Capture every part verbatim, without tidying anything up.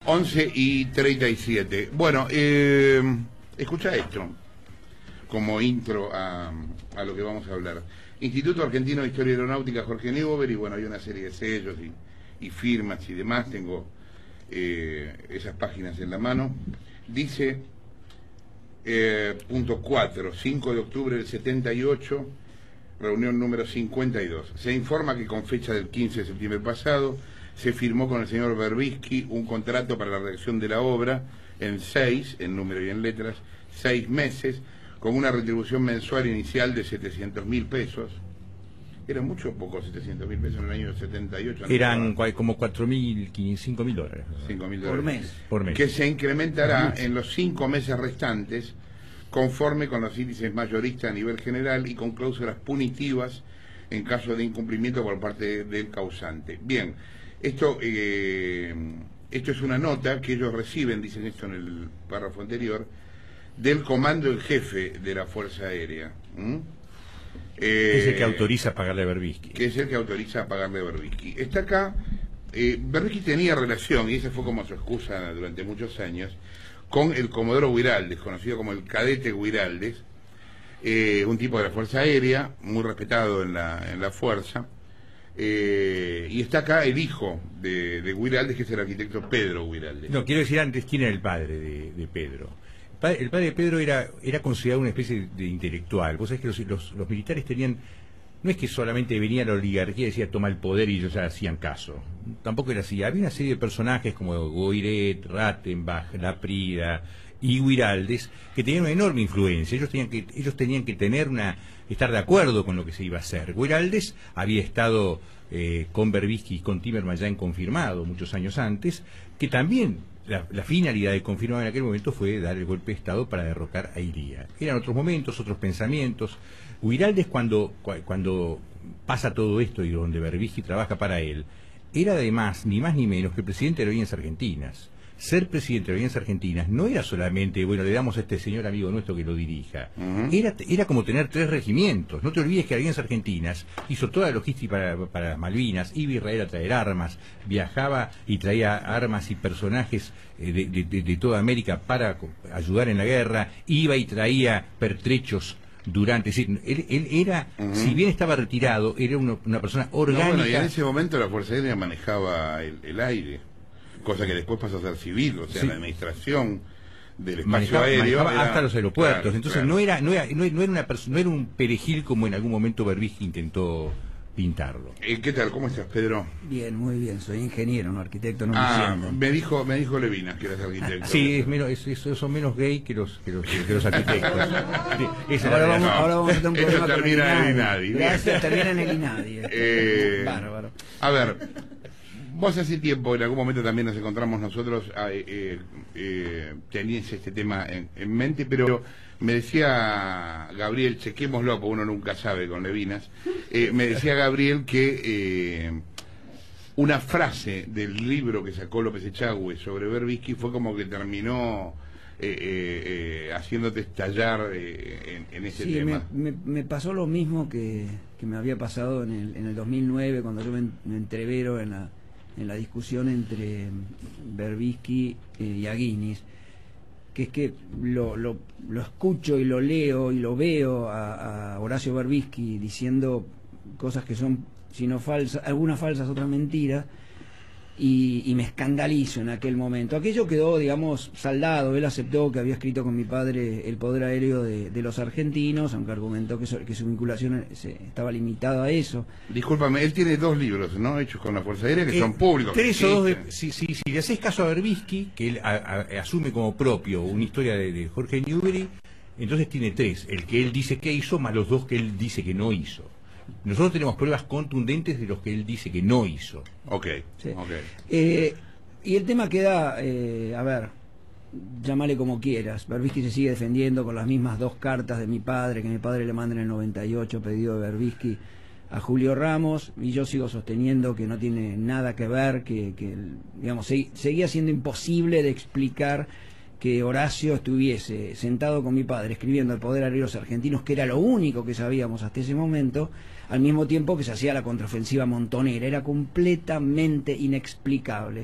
once y treinta y siete. Bueno, eh, escucha esto como intro a, a lo que vamos a hablar. Instituto Argentino de Historia Aeronáutica Jorge Neuber, y bueno, hay una serie de sellos y, y firmas y demás. Tengo eh, esas páginas en la mano. Dice, eh, punto cuatro, cinco de octubre del setenta y ocho, reunión número cincuenta y dos. Se informa que con fecha del quince de septiembre pasado se firmó con el señor Berbisky un contrato para la redacción de la obra en seis, en número y en letras, seis meses, con una retribución mensual inicial de setecientos mil pesos. ¿Era mucho o poco setecientos mil pesos en el año setenta y ocho? Eran no, como cuatro mil, cinco mil dólares. cinco mil dólares. Por mes. Por mes. Que se incrementará en los cinco meses restantes, conforme con los índices mayoristas a nivel general y con cláusulas punitivas en caso de incumplimiento por parte del causante. Bien, esto, eh, esto es una nota que ellos reciben, dicen esto en el párrafo anterior, del comando en jefe de la Fuerza Aérea. ¿Mm? Eh, es el que autoriza a pagarle a Berbisky. Que es el que autoriza a pagarle a Berbisky. Está acá, eh, Berbisky tenía relación, y esa fue como su excusa durante muchos años, con el Comodoro Guiraldes, conocido como el Cadete Guiraldes, eh, un tipo de la Fuerza Aérea, muy respetado en la, en la Fuerza, eh, y está acá el hijo de, de Guiraldes, que es el arquitecto Pedro Guiraldes. No, quiero decir antes quién era el padre de, de Pedro. El padre de Pedro era, era considerado una especie de intelectual. Vos sabés que los, los, los militares tenían, no es que solamente venía la oligarquía y decía toma el poder y ellos ya hacían caso. Tampoco era así. Había una serie de personajes como Goiret, Rattenbach, Laprida y Guiraldes que tenían una enorme influencia. Ellos tenían que, ellos tenían que tener una, estar de acuerdo con lo que se iba a hacer. Guiraldes había estado eh, con Berbisky y con Timerman ya en confirmado muchos años antes, que también La, la finalidad de confirmar en aquel momento fue dar el golpe de Estado para derrocar a Iría. Eran otros momentos, otros pensamientos. Guiraldes, cuando, cuando pasa todo esto y donde Berbisky trabaja para él, era además ni más ni menos que presidente de Aerolíneas Argentinas. Ser presidente de Aerolíneas Argentinas no era solamente, bueno, le damos a este señor amigo nuestro que lo dirija. Uh-huh. Era, era como tener tres regimientos. No te olvides que Aerolíneas Argentinas hizo toda la logística para, para las Malvinas, iba a Israel a traer armas, viajaba y traía armas y personajes eh, de, de, de, de toda América para ayudar en la guerra, iba y traía pertrechos durante, es decir, él, él era, uh-huh. si bien estaba retirado, era una, una persona orgánica. No, bueno, y en ese momento la Fuerza Aérea manejaba el, el aire, cosa que después pasó a ser civil, o sea, sí. La administración del espacio manejaba, aéreo manejaba era, hasta los aeropuertos, claro, entonces claro. no era no era no era una persona, no era un perejil como en algún momento Berbisky intentó pintarlo. Eh, ¿Qué tal? ¿Cómo estás, Pedro? Bien, muy bien, soy ingeniero, no arquitecto, no ah, me me dijo me dijo Levinas que eres arquitecto. Sí, es menos, es, es, son menos gay que los que los, que los arquitectos. Sí, ahora, vamos, no, ahora vamos a tener un problema con el INADI. INADI. Gracias, termina en el INADI. Eh, Bárbaro. A ver, vos hace tiempo, en algún momento también nos encontramos nosotros, eh, eh, eh, tenías este tema en, en mente, pero me decía Gabriel, chequémoslo, porque uno nunca sabe con Levinas, eh, me decía Gabriel que eh, una frase del libro que sacó López Echagüe sobre Berbisky fue como que terminó eh, eh, eh, haciéndote estallar eh, en, en ese sí, tema. Me, me, me pasó lo mismo que, que me había pasado en el, en el dos mil nueve, cuando yo me, me entrevero en la en la discusión entre Berbisky eh, y Aguinis, que es que lo, lo, lo escucho y lo leo y lo veo a, a Horacio Berbisky diciendo cosas que son, si no falsas, algunas falsas, otras mentiras, y, y me escandalizo en aquel momento. Aquello quedó, digamos, saldado. Él aceptó que había escrito con mi padre El poder aéreo de, de los argentinos, aunque argumentó que, so, que su vinculación se, estaba limitada a eso. Discúlpame, él tiene dos libros, ¿no?, hechos con la Fuerza Aérea, que eh, son públicos. Tres o dos de, si, si, si le haces caso a Berbisky, que él a, a, asume como propio una historia de, de Jorge Newbery, entonces tiene tres. El que él dice que hizo, más los dos que él dice que no hizo. Nosotros tenemos pruebas contundentes de los que él dice que no hizo. Ok, sí. okay. Eh, y el tema queda, eh, a ver, llámale como quieras. Berbisky se sigue defendiendo con las mismas dos cartas de mi padre, que mi padre le manda en el noventa y ocho, pedido de Berbisky a Julio Ramos, y yo sigo sosteniendo que no tiene nada que ver, que, que digamos, se, seguía siendo imposible de explicar que Horacio estuviese sentado con mi padre escribiendo El poder aéreo de los argentinos, que era lo único que sabíamos hasta ese momento, al mismo tiempo que se hacía la contraofensiva montonera. Era completamente inexplicable.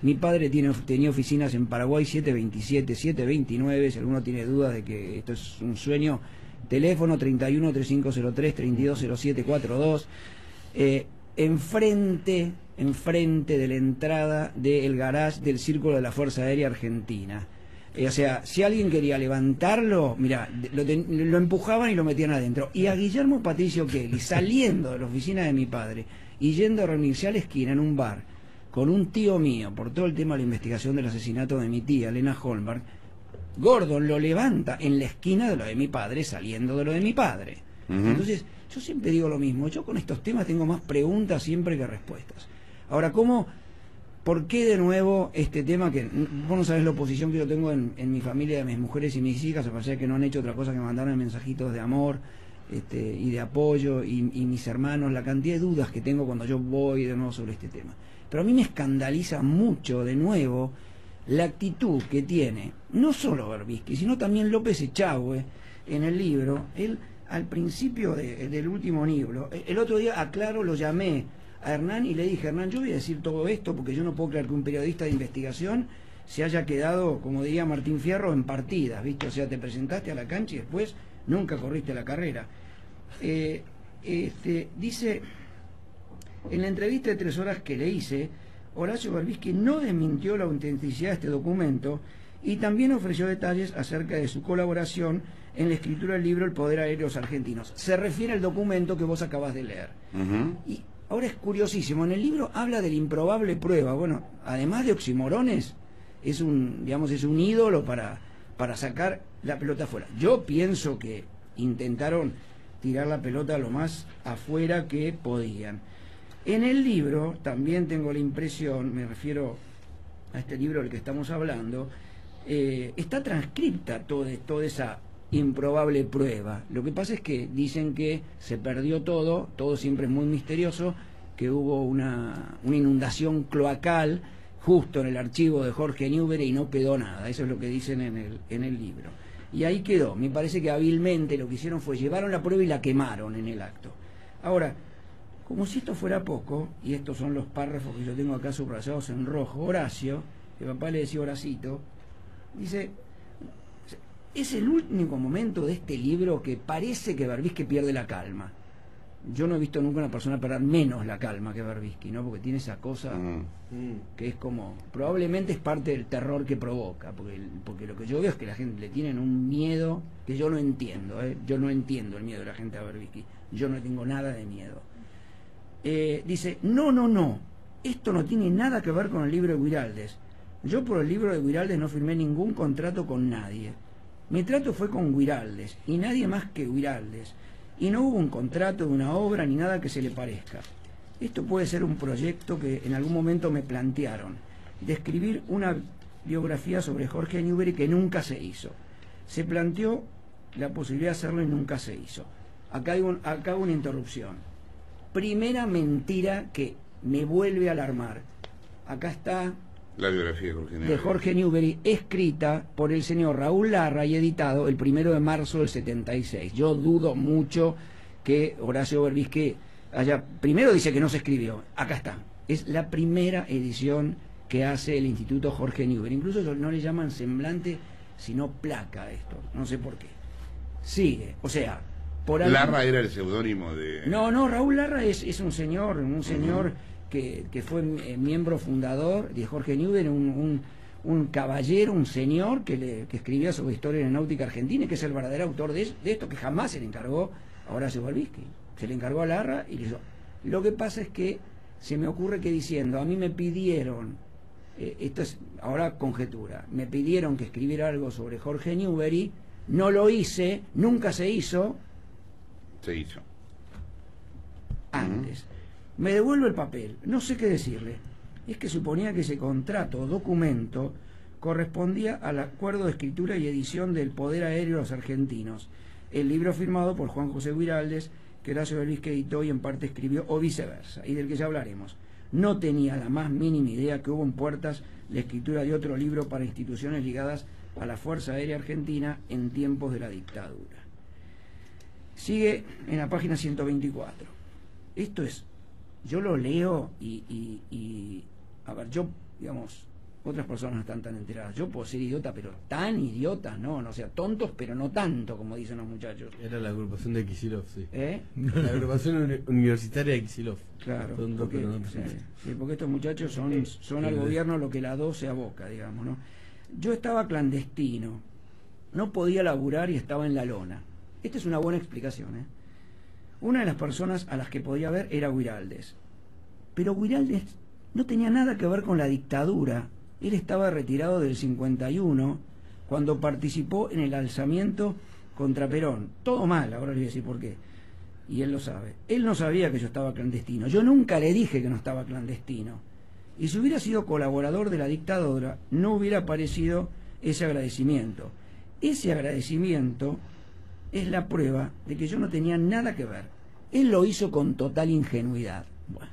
Mi padre tiene, tenía oficinas en Paraguay siete veintisiete, siete veintinueve, si alguno tiene dudas de que esto es un sueño, teléfono treinta y uno, treinta y cinco cero tres, treinta y dos cero siete cuarenta y dos, eh, enfrente, enfrente de la entrada del garage del Círculo de la Fuerza Aérea Argentina. Eh, o sea, si alguien quería levantarlo, mira, lo, lo empujaban y lo metían adentro. Y a Guillermo Patricio Kelly, saliendo de la oficina de mi padre y yendo a reunirse a la esquina en un bar con un tío mío por todo el tema de la investigación del asesinato de mi tía, Elena Holmberg, Gordon lo levanta en la esquina de lo de mi padre, saliendo de lo de mi padre. Uh-huh. Entonces, yo siempre digo lo mismo, yo con estos temas tengo más preguntas siempre que respuestas. Ahora, ¿cómo, por qué de nuevo este tema que, vos no sabés la oposición que yo tengo en, en mi familia, de mis mujeres y mis hijas, a pesar de que no han hecho otra cosa que mandarme mensajitos de amor este, y de apoyo, y, y mis hermanos, la cantidad de dudas que tengo cuando yo voy de nuevo sobre este tema. Pero a mí me escandaliza mucho, de nuevo, la actitud que tiene, no solo Berbisky, sino también López Echagüe, en el libro. Él, al principio de, del último libro, el otro día, aclaro, lo llamé a Hernán y le dije, Hernán, yo voy a decir todo esto porque yo no puedo creer que un periodista de investigación se haya quedado, como diría Martín Fierro, en partidas, ¿viste? O sea, te presentaste a la cancha y después nunca corriste la carrera. Eh, este, dice... En la entrevista de tres horas que le hice, Horacio Berbisky no desmintió la autenticidad de este documento y también ofreció detalles acerca de su colaboración en la escritura del libro El Poder Aéreo de los Argentinos. Se refiere al documento que vos acabás de leer. Uh-huh. Y ahora es curiosísimo, en el libro habla de la improbable prueba. Bueno, además de oximorones, es un, digamos, es un ídolo para, para sacar la pelota afuera. Yo pienso que intentaron tirar la pelota lo más afuera que podían. En el libro, también tengo la impresión, me refiero a este libro del que estamos hablando, eh, está transcripta toda, toda esa improbable prueba. Lo que pasa es que dicen que se perdió todo, todo siempre es muy misterioso, que hubo una, una inundación cloacal justo en el archivo de Jorge Newbery y no quedó nada. Eso es lo que dicen en el, en el libro. Y ahí quedó. Me parece que hábilmente lo que hicieron fue llevaron la prueba y la quemaron en el acto. Ahora, como si esto fuera poco, y estos son los párrafos que yo tengo acá subrayados en rojo, Horacio, que papá le decía Horacito, dice, es el único momento de este libro que parece que Berbisky pierde la calma. Yo no he visto nunca una persona perder menos la calma que Berbisky, ¿no? Porque tiene esa cosa mm. que es como, probablemente es parte del terror que provoca, porque, porque lo que yo veo es que la gente le tienen un miedo que yo no entiendo, ¿eh? Yo no entiendo el miedo de la gente a Berbisky, yo no tengo nada de miedo. Eh, dice, no, no, no, esto no tiene nada que ver con el libro de Guiraldes. Yo por el libro de Guiraldes no firmé ningún contrato con nadie. Mi trato fue con Guiraldes, y nadie más que Guiraldes. Y no hubo un contrato de una obra ni nada que se le parezca. Esto puede ser un proyecto que en algún momento me plantearon, de escribir una biografía sobre Jorge Newbery que nunca se hizo. Se planteó la posibilidad de hacerlo y nunca se hizo. Acá hay un, acá hay una interrupción. Primera mentira que me vuelve a alarmar. Acá está la biografía de Jorge Newbery, de Jorge Newbery, escrita por el señor Raúl Larra y editado el primero de marzo del setenta y seis. Yo dudo mucho que Horacio Berbisky haya... Primero dice que no se escribió. Acá está. Es la primera edición que hace el Instituto Jorge Newbery. Incluso no le llaman semblante, sino placa a esto. No sé por qué. Sigue. O sea... Por algún... Larra era el seudónimo de... No, no, Raúl Larra es, es un señor, un señor uh-huh. que, que fue eh, miembro fundador de Jorge Newbery, un, un, un caballero, un señor que, le, que escribía sobre historia aeronáutica argentina y que es el verdadero autor de, de esto, que jamás se le encargó a Horacio Berbisky. Se le encargó a Larra y le hizo. Lo que pasa es que se me ocurre que diciendo, a mí me pidieron, eh, esto es ahora conjetura, me pidieron que escribiera algo sobre Jorge Newbery, no lo hice, nunca se hizo, se hizo antes. Uh-huh. Me devuelvo el papel, no sé qué decirle. Es que suponía que ese contrato o documento correspondía al acuerdo de escritura y edición del Poder Aéreo de los Argentinos, el libro firmado por Juan José Guiraldes, que Horacio Berbisky editó y en parte escribió, o viceversa, y del que ya hablaremos. No tenía la más mínima idea que hubo en puertas la escritura de otro libro para instituciones ligadas a la Fuerza Aérea Argentina en tiempos de la dictadura. Sigue en la página ciento veinticuatro. Esto es, yo lo leo y, y, y a ver, yo, digamos, otras personas no están tan enteradas. Yo puedo ser idiota, pero tan idiota, no, no, o sea, tontos, pero no tanto, como dicen los muchachos. Era la agrupación de Kicillof, sí. ¿Eh? La agrupación uni- universitaria de Kicillof. Claro, Tonto, porque, pero no sí, tanto. sí, porque estos muchachos son, son al gobierno lo que la do se aboca, digamos, ¿no? Yo estaba clandestino, no podía laburar y estaba en la lona. Esta es una buena explicación, ¿eh? Una de las personas a las que podía ver era Guiraldes. Pero Guiraldes no tenía nada que ver con la dictadura. Él estaba retirado del cincuenta y uno cuando participó en el alzamiento contra Perón. Todo mal, ahora les voy a decir por qué. Y él lo sabe. Él no sabía que yo estaba clandestino. Yo nunca le dije que no estaba clandestino. Y si hubiera sido colaborador de la dictadura, no hubiera aparecido ese agradecimiento. Ese agradecimiento es la prueba de que yo no tenía nada que ver. Él lo hizo con total ingenuidad. Bueno,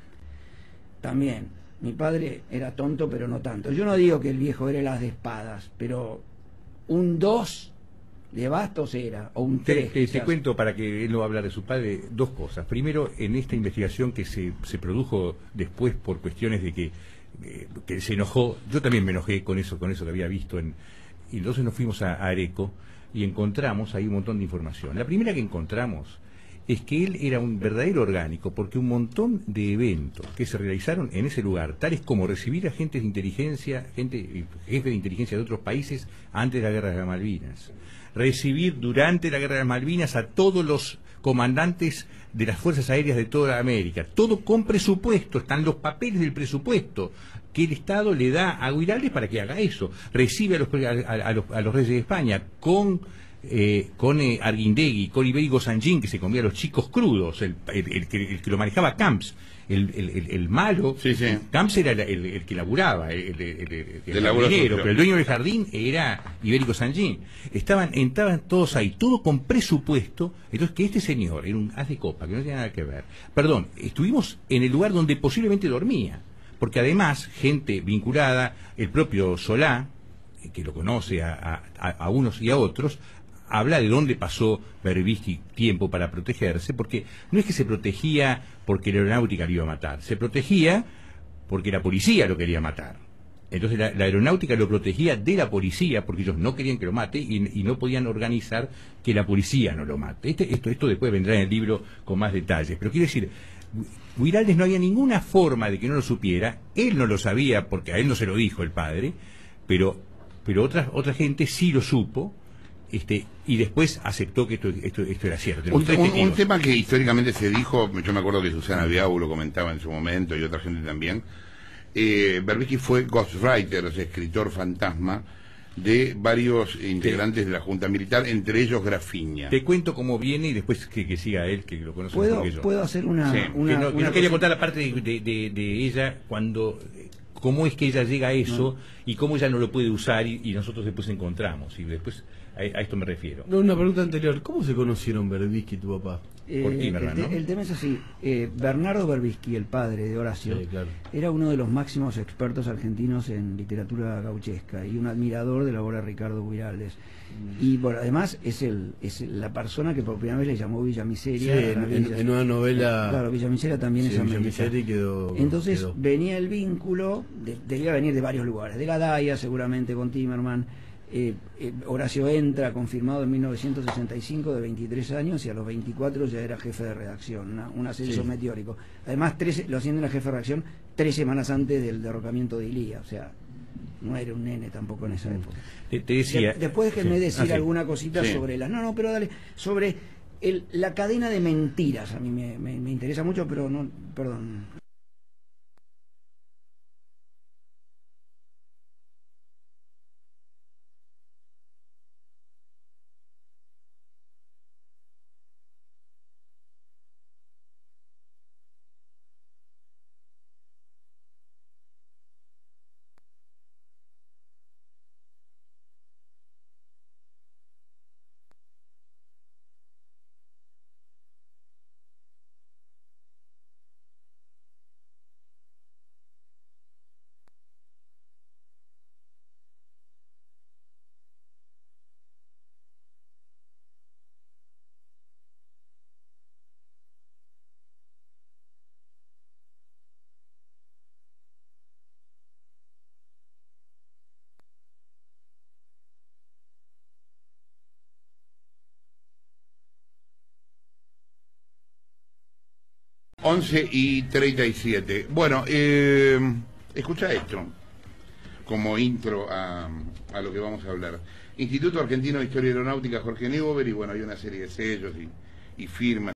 también, mi padre era tonto, pero no tanto. Yo no digo que el viejo era las de espadas, pero un dos de bastos era, o un Te, tres. te- te quizás. cuento, para que él no va a hablar de su padre, dos cosas. Primero, en esta investigación que se, se produjo después por cuestiones de que, eh, que se enojó, yo también me enojé con eso, con eso que había visto, en, y entonces nos fuimos a, a Areco y encontramos ahí un montón de información. La primera que encontramos es que él era un verdadero orgánico, porque un montón de eventos que se realizaron en ese lugar, tales como recibir agentes de inteligencia, gente, jefes de inteligencia de otros países antes de la guerra de las Malvinas, recibir durante la guerra de las Malvinas a todos los comandantes de las fuerzas aéreas de toda América, todo con presupuesto, están los papeles del presupuesto que el Estado le da a Guiraldes para que haga eso, recibe a los, a, a los, a los reyes de España con eh, con eh, Arguindegui, con Ibérico Sanjín, que se comía a los chicos crudos, el, el, el, que, el que lo manejaba Camps, el, el, el, el malo. Sí, sí. Camps era el, el, el que laburaba, el, el, el, el, el El laburo jardinero, sucio. pero el dueño del jardín era Ibérico Sanjín. Estaban, estaban todos ahí, todo con presupuesto. Entonces, que este señor era un haz de copa, que no tenía nada que ver. Perdón, estuvimos en el lugar donde posiblemente dormía, porque además, gente vinculada, el propio Solá, eh, que lo conoce a, a, a unos y a otros, habla de dónde pasó Berbisky tiempo para protegerse, porque no es que se protegía porque la aeronáutica lo iba a matar, se protegía porque la policía lo quería matar. Entonces la, la aeronáutica lo protegía de la policía, porque ellos no querían que lo mate y, y no podían organizar que la policía no lo mate. Este, esto, esto después vendrá en el libro con más detalles, pero quiero decir, Guiraldes no había ninguna forma de que no lo supiera, él no lo sabía porque a él no se lo dijo el padre, pero, pero otra, otra gente sí lo supo. Este, y después aceptó que esto, esto, esto era cierto. Un, Tres un- un testigos. tema que históricamente se dijo, yo me acuerdo que Susana Biau lo comentaba en su momento y otra gente también, eh, Berbisky fue ghostwriter, o sea, escritor fantasma de varios integrantes de la Junta Militar, entre ellos Grafiña. Te cuento cómo viene y después que, que siga él, que lo conoce ¿Puedo, mejor que yo. puedo hacer una... Sí, una, que no, que una no quería cosa- contar la parte de, de- de- de ella cuando eh, cómo es que ella llega a eso y cómo ella no lo puede usar y, y nosotros después encontramos y después a, a esto me refiero. No, una pregunta anterior. ¿Cómo se conocieron Berbisky y tu papá? Eh, Por Timerman, el, te- ¿no? el tema es así. eh, Bernardo Berbisky, el padre de Horacio, Sí, claro. era uno de los máximos expertos argentinos en literatura gauchesca y un admirador de la obra de Ricardo Guiraldes. Y bueno, además es el es la persona que por primera vez le llamó Villa Sí, Miseria. en, a en- Villa- en una novela. Claro, Villa Miseria también Sí, es Villa América. Miseria quedó. Entonces quedó. venía el vínculo, de- debía venir de varios lugares, de la DAIA seguramente con Timerman. Eh, eh, Horacio entra, confirmado en mil novecientos sesenta y cinco, de veintitrés años, y a los veinticuatro ya era jefe de redacción, una- un ascenso Sí. meteórico. Además, tres, lo ascienden a jefe de redacción tres semanas antes del derrocamiento de Ilía, o sea, no era un nene tampoco en esa época. Te, te decía. De- después déjenme Sí. decir Ah, sí. alguna cosita Sí. sobre la... No, no, pero dale, sobre el, la cadena de mentiras, a mí me, me- me interesa mucho, pero no, perdón. once y treinta y siete. Bueno, eh, escucha esto, como intro a, a lo que vamos a hablar. Instituto Argentino de Historia Aeronáutica Jorge Newbery, y bueno, hay una serie de sellos y, y firmas.